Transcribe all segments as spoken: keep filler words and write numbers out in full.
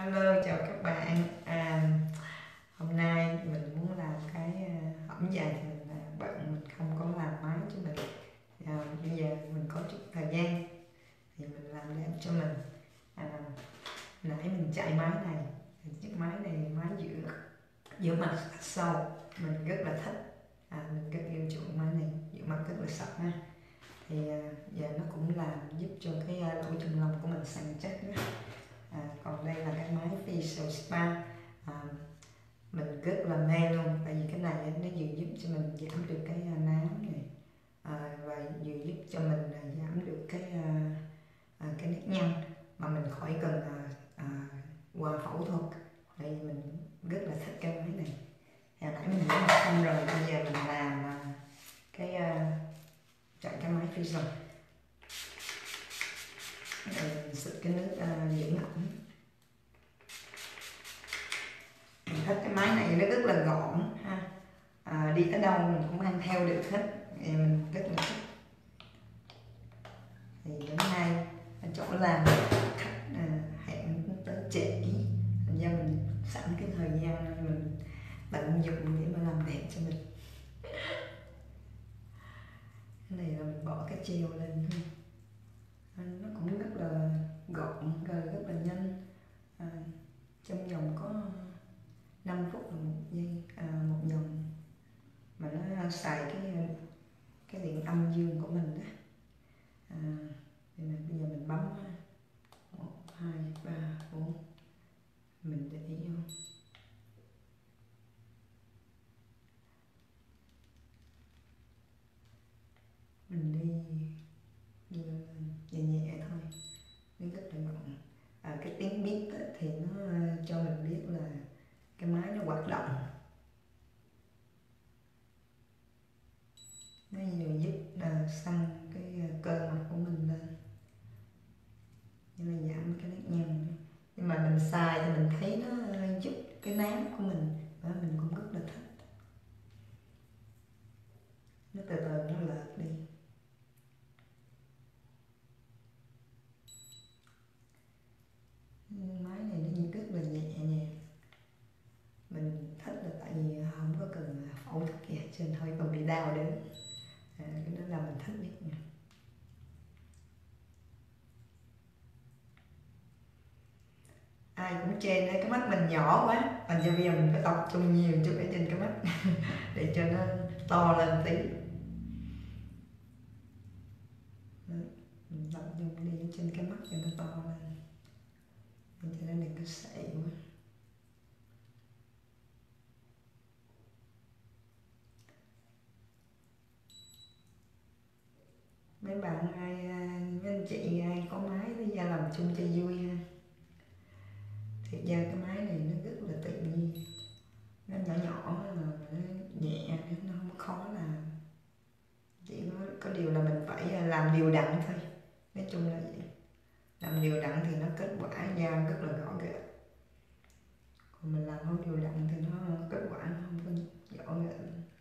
Hello, chào các bạn. À, hôm nay mình muốn làm cái à, hõm dài thì mình à, bận mình không có làm máy cho mình. À, bây giờ mình có chút thời gian thì mình làm đẹp cho mình. À, nãy mình chạy máy này, thì chiếc máy này máy giữa giữa mặt sâu, mình rất là thích. À, mình rất yêu chuộng máy này, giữa mặt rất là sạch ha. Thì à, giờ nó cũng làm giúp cho cái à, lỗ chân lông của mình săn chắc nữa. À, còn đây là cái máy facial spa. À, mình rất là mê luôn, tại vì cái này nó vừa giúp cho mình giảm được cái à, nám này, à, và vừa giúp cho mình à, giảm được cái à, à, cái nếp nhăn mà mình khỏi cần à, à, qua phẫu thuật. Tại vì mình rất là thích cái máy này. Hồi nãy mình đã làm xong rồi, bây giờ mình làm à, cái à, chạy cái máy facial. Rồi mình xịt cái nước à, dưỡng ẩm. Mình thích cái máy này, nó rất là gọn ha. À, đi tới đâu mình cũng mang theo được hết, thì mình rất là thích. Thì bữa nay ở chỗ làm khách à, hẹn tới trễ, thành ra mình sẵn cái thời gian này mình tận dụng để mà làm đẹp cho mình. Cái này là mình bỏ cái treo lên thôi. À, nó cũng rất là gọn rồi rất là nhanh. À, trong vòng có năm phút là một giây, à, một vòng, mà nó xài cái cái điện âm dương của mình đó. À, bây giờ mình bấm một hai ba bốn, mình để ý vô, mình đi đưa lên nhẹ nhẹ thôi, nó rất là gọn. À, cái tiếng bíp thì nó cho mình biết là cái máy nó hoạt động, nó vừa giúp là săn cái cơ mặt của mình lên, nhưng mà giảm cái nếp nhăn. Nhưng mà mình xài thì mình thấy nó giúp cái nám của mình, và mình cũng rất là thích. Nó từ từ nó lợt đi. Máy này nó rất là nhẹ nhàng, mình thích là tại vì không có cần phẫu thuật gì hết trơn, thôi còn bị đau đớn. À, cái đó là mình thích nhất nha. Ai cũng chê đấy, cái mắt mình nhỏ quá, thành ra bây giờ mình phải tập trung nhiều chút ở trên cái mắt để cho nó to lên tí. Mình tập trung đi trên cái mắt cho nó to lên, để cho nó đừng có sệ quá. Mấy bạn ai, mấy anh chị ai có máy thì ra làm chung cho vui ha. Thiệt ra cái máy này nó rất là tự nhiên, nó nhỏ nhỏ là nó nhẹ, nó không khó làm. Chỉ có, có điều là mình phải làm đều đặn thôi, nói chung là vậy. Làm đều đặn thì nó kết quả ra rất là rõ rệt, còn mình làm không đều đặn thì nó kết quả nó không có rõ rệt.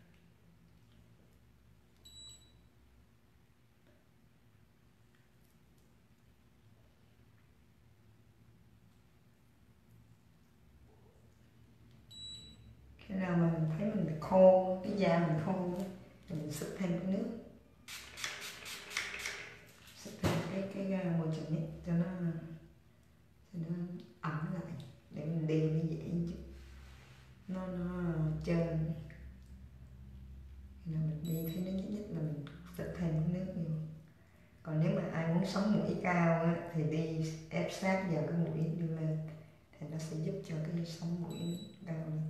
Khi nào mà mình thấy mình khô, cái da mình khô thì mình xịt thêm cái nước, xịt thêm cái cái môi trường nhất cho nó cho nó ẩm lại, để mình đi nó dễ chứ, nó nó trơn. Khi nào mình đi thấy nó nhích nhích là mình xịt thêm cái nước vô. Còn nếu mà ai muốn sống mũi cao á, thì đi ép sát vào cái mũi đưa lên, thì nó sẽ giúp cho cái sống mũi cao lên.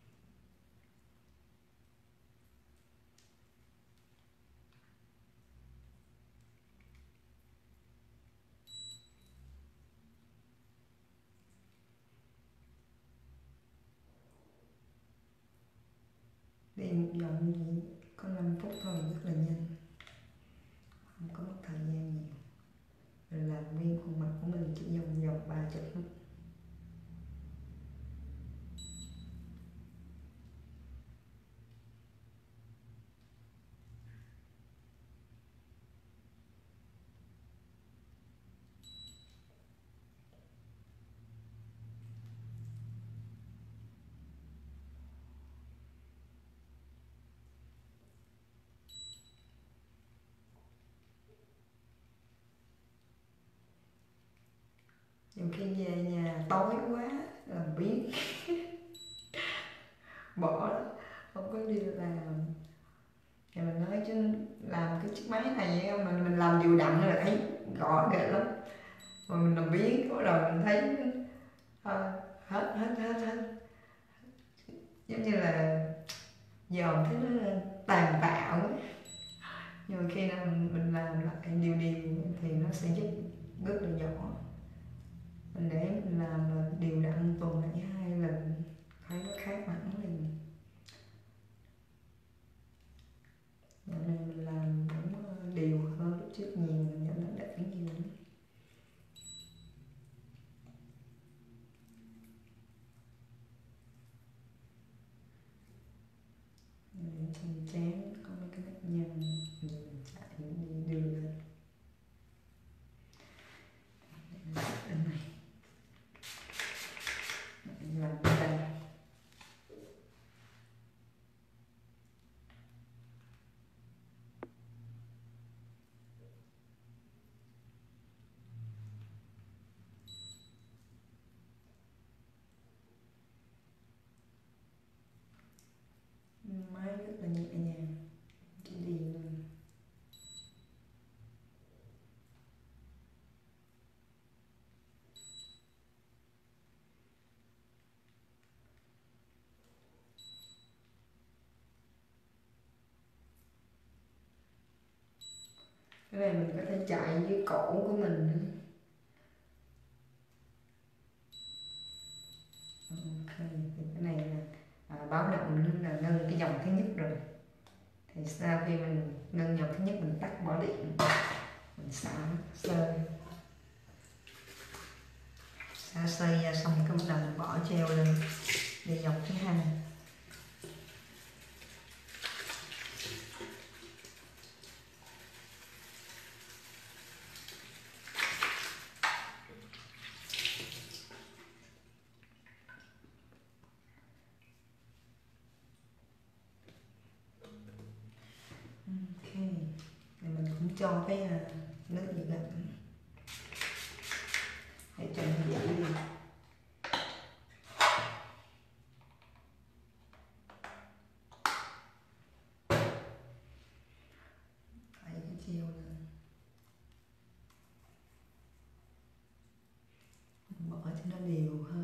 Đi một vòng chỉ có năm phút thôi, rất là nhanh, không có mất thời gian nhiều. Rồi làm nguyên khuôn mặt của mình chỉ vòng vòng ba chục phút. nhiều khi về nhà tối quá làm biếng bỏ đó, không có đi làm. Thì mình nói chứ làm cái chiếc máy này mình mình làm đều đặn là thấy gõ ghê lắm, mà mình làm biếng bắt đầu mình thấy thôi hết hết hết hết giống như là giờ thấy nó tàn bạo ấy. Nhưng mà khi nào mình, mình làm lại điều điều thì nó sẽ giúp rất là nhỏ. Mình để mình làm là đều đặn tuần lại hai lần thấy nó khác hẳn liền. Dạo này mình làm cũng đều hơn lúc trước nhiều, mình nhận nó đỡ nhiều lắm. Trên trán có mấy cái nếp nhăn mình chạy đi đưa lên bên này làm tay. Máy rất là nhẹ nhàng, chỉ đi luôn. Cái này mình có thể chạy dưới cổ của mình nữa. Ok, thì cái này là à, báo động nên là ngưng cái dòng thứ nhất rồi. Thì sau khi mình ngưng dòng thứ nhất mình tắt bỏ điện, mình xả sơi xả sơi ra xong cái bắt đầu mình bỏ treo lên đi dòng thứ hai. Ok, thì mình cũng cho cái uh, nước gì gần để cho nó dễ đi. Thấy cái treo lên, bỏ cho nó đều hết.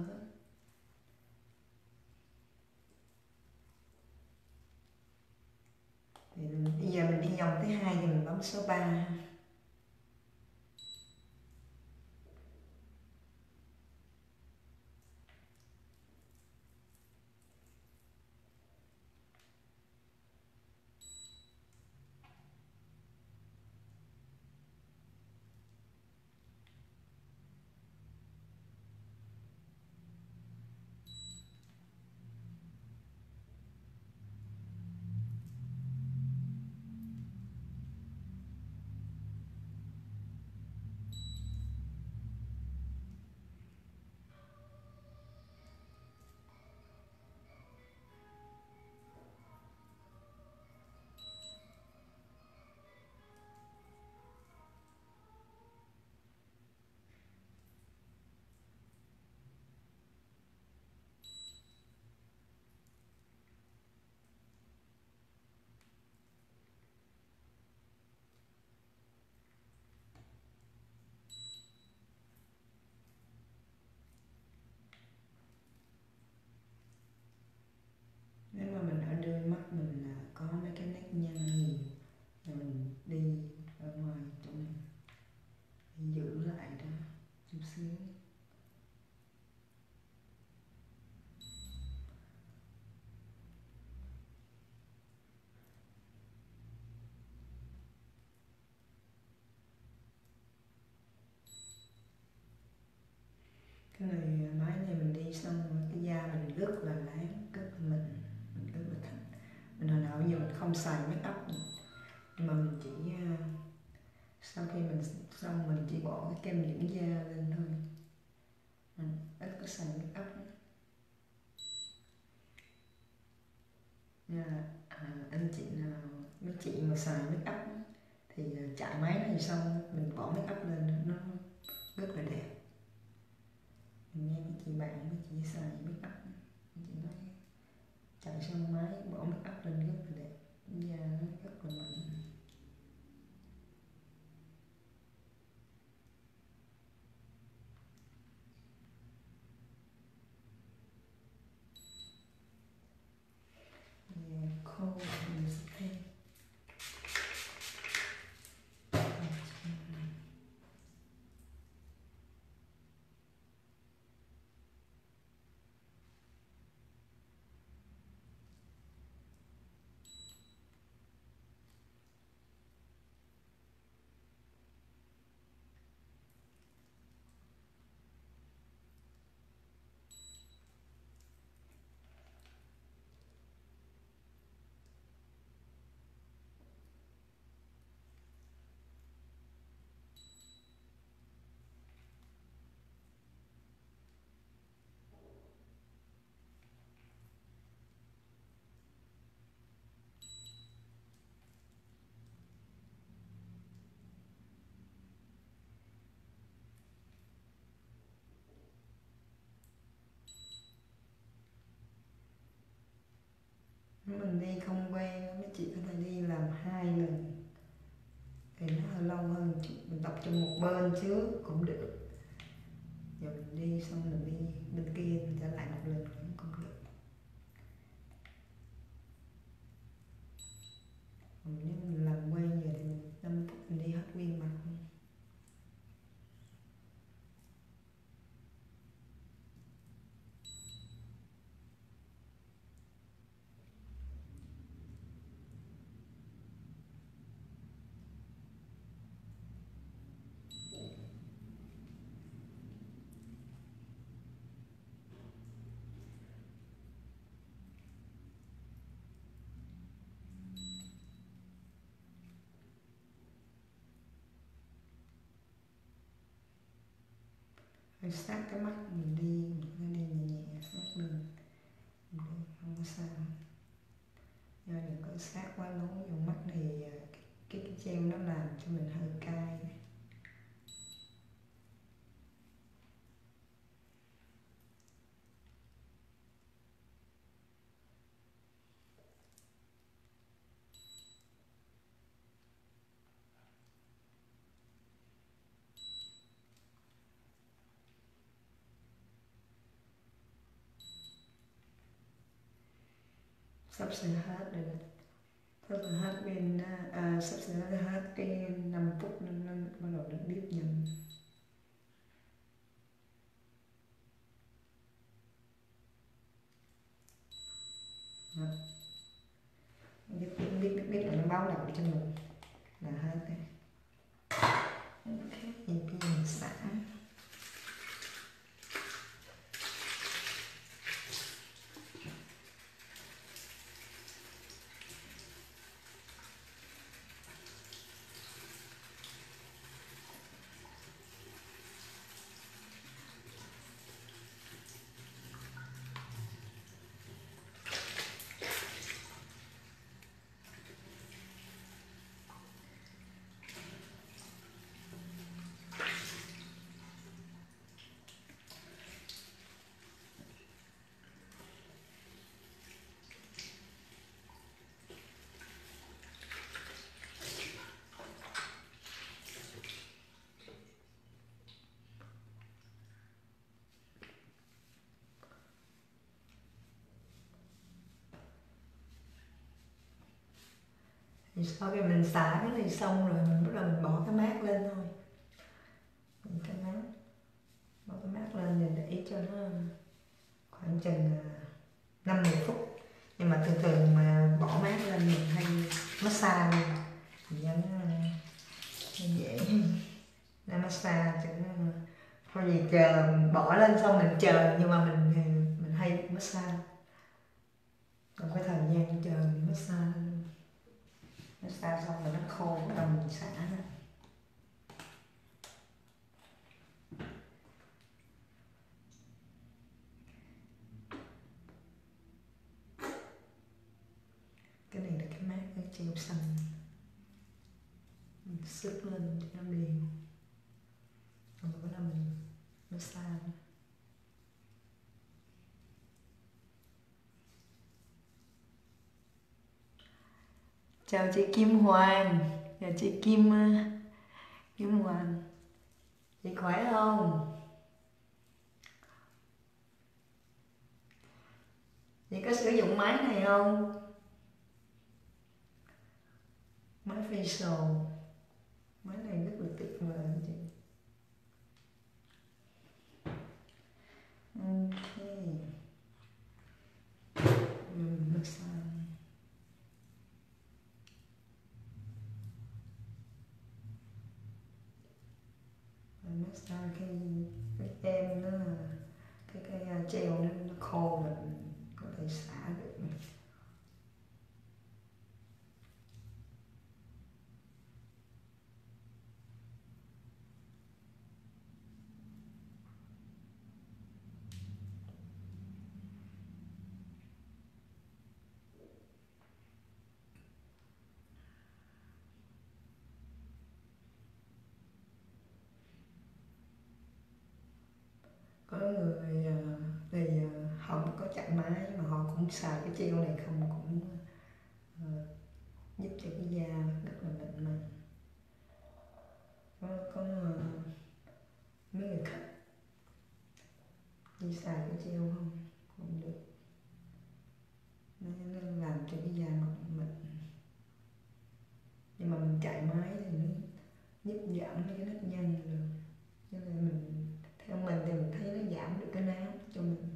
Thì bây giờ mình đi vòng thứ hai thì mình bấm số ba. Nếu mà mình ở đuôi mắt mình là có mấy cái nét nhăn nhiều, rồi mình đi ở ngoài chỗ này mình giữ lại đó chút xíu. Cái này máy này mình đi xong cái da mình rất là láng, rất là mịn, mình rất là thích. Mình hồi nào giờ mình không xài make up, nhưng mà mình chỉ uh, sau khi mình xong mình chỉ bỏ cái kem dưỡng da lên thôi, mình ít có xài make up. Nên là à, anh chị nào mấy chị mà xài make up thì chạy máy này xong mình bỏ make up lên nó rất là đẹp. mình nghe cái chị bạn với chị xài make up, chị nói chạy sang máy bỏ make up lên rất là đẹp, da nó rất là mịn. Yeah, khô mình sẽ thêm mình đi không quen mấy chị có thể đi làm hai lần thì nó hơi lâu hơn chút, mình tập trong một bên trước cũng được, giờ mình đi xong mình đi bên kia mình trở lại một lần nữa cũng được. Còn nếu mình làm quen giờ thì mình năm phút mình đi hết nguyên mặt luôn. Rồi sát cái mắt mình đi, mình có thể đi nhẹ nhẹ sát lên, mình đi không có sao. Do đừng có sát quá lố vô mắt thì cái, cái, cái treo nó làm cho mình hơi cay. Sắp sửa hết rồi đó. Sắp sửa hết bên à, sắp sửa hết cái năm phút nó, nó bắt đầu nó biết dần. Biết biết biết biết, biết là nó báo động cho mình là hết đấy. Ok, thì bây giờ mình xả. Thì sau khi mình xả cái này xong rồi mình bắt đầu mình bỏ cái mát lên thôi. Mình cái mát, bỏ cái mát lên rồi để cho nó khoảng chừng năm mười phút. Nhưng mà thường thường mà bỏ mát lên mình hay massage luôn thì cho nó dễ, nó massage cho nó thôi gì chờ bỏ lên xong mình chờ, nhưng mà mình mình hay massage còn cái thời gian chờ mình massage lên, massage xong rồi nó khô bắt đầu mình xả ra. Cái này là cái mát cái treo xanh, mình sức lên cho nó đều, rồi bắt đầu mình massage. Chào chị Kim Hoàng. Chào chị Kim ờ, Kim Hoàng. Chị khỏe không? Chị có sử dụng máy này không? Máy facial. Máy này rất là tuyệt vời chị. Ok. Ừm, massage. Massage cái cái tem nó là cái cái uh, gel nó, nó khô mình có thể xả được. Có người uh, thì uh, không có chạm máy mà họ cũng xài cái gel này không cũng uh, giúp cho cái da rất là mịn màng. Có, có uh, mấy người khách đi xài cái gel không cũng được, nó, nó làm cho cái da mịn mịn, nhưng mà mình chạy máy thì nó giúp giảm cái nếp nhăn được, cho nên mình theo mình thì mình thấy nó giảm được cái nám cho mình.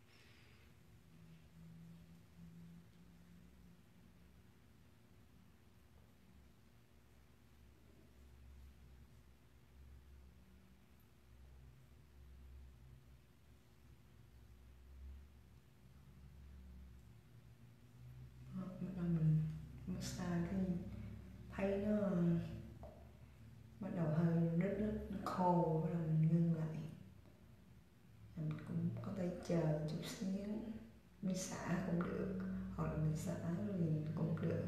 Đó, bắt đầu mình massage cái thấy nó bắt đầu hơi rít rít nó khô, bắt đầu mình ngưng lại, mình cũng có thể chờ chút xíu mình xả cũng được, hoặc là mình xả liền cũng được,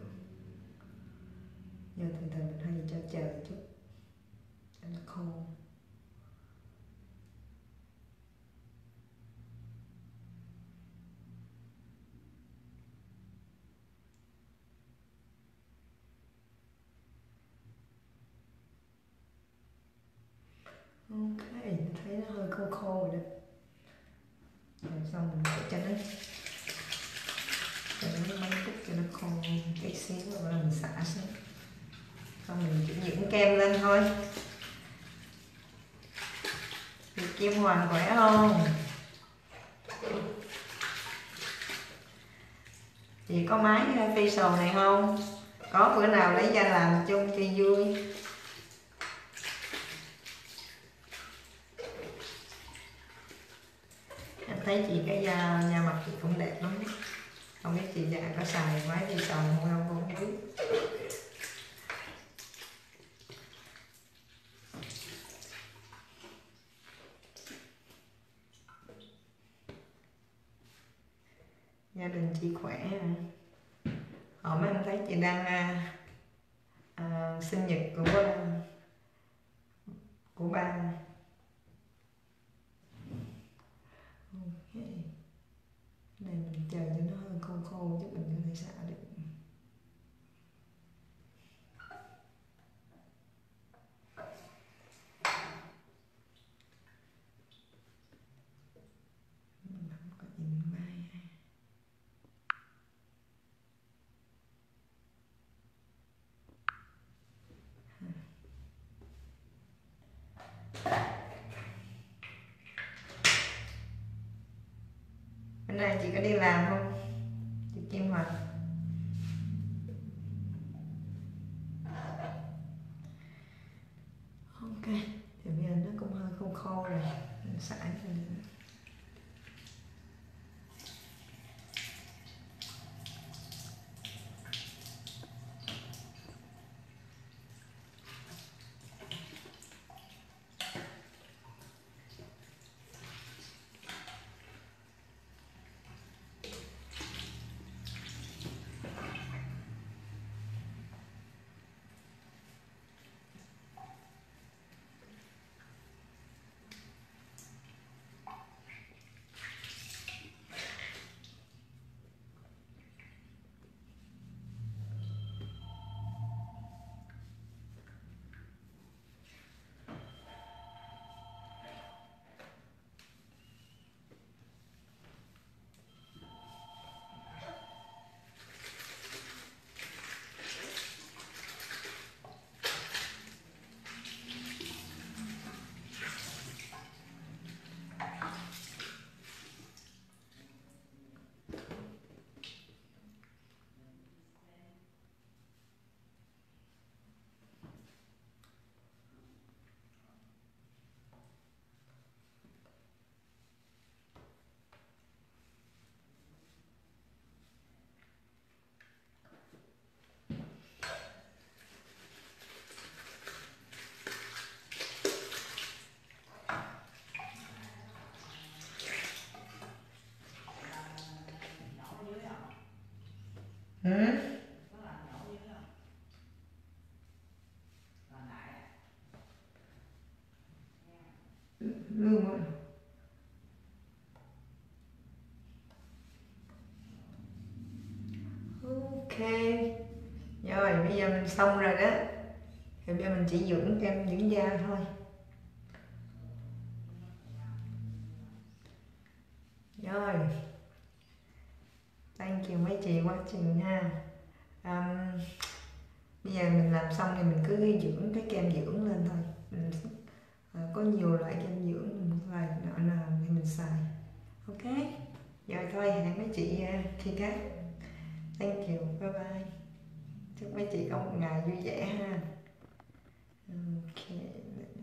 nhưng thường thường mình hay cho chờ chút cho nó khô. Ok, mình thấy nó hơi khô khô rồi đó, rồi xong mình để cho nó cho nó mấy phút cho nó khô tí xíu rồi bắt đầu mình xả xuống, xong mình chỉ dưỡng kem lên thôi. Thì Kim Hoàng khỏe không? Chị có máy facial này không? Có bữa nào lấy ra làm chung cho vui. Em thấy chị cái da, da mặt chị cũng đẹp lắm. Không biết chị già có xài máy facial không không biết. Gia đình chị khỏe hả? Hôm em thấy chị đang à, à, sinh nhật của của ba. Ok. Này mình chờ cho nó hơi khô khô chứ mình có thể xả được. Mình không có nhìn mai. Bữa nay chị có đi làm không? Chị Kim Hoàng. Ok, thì bây giờ nó cũng hơi khô khô rồi, mình xả cho nữa. luôn á. Ok, rồi bây giờ mình xong rồi đó, thì bây giờ mình chỉ dưỡng kem dưỡng da thôi. Rồi, thank you mấy chị quá trình ha. um, Bây giờ mình làm xong thì mình cứ dưỡng cái kem dưỡng lên thôi. Mình uh, có nhiều loại kem dưỡng, mình loại nọ nào thì mình xài. Ok, rồi thôi hẹn mấy chị uh, khi khác. Thank you, bye bye. Chúc mấy chị có một ngày vui vẻ ha. Ok.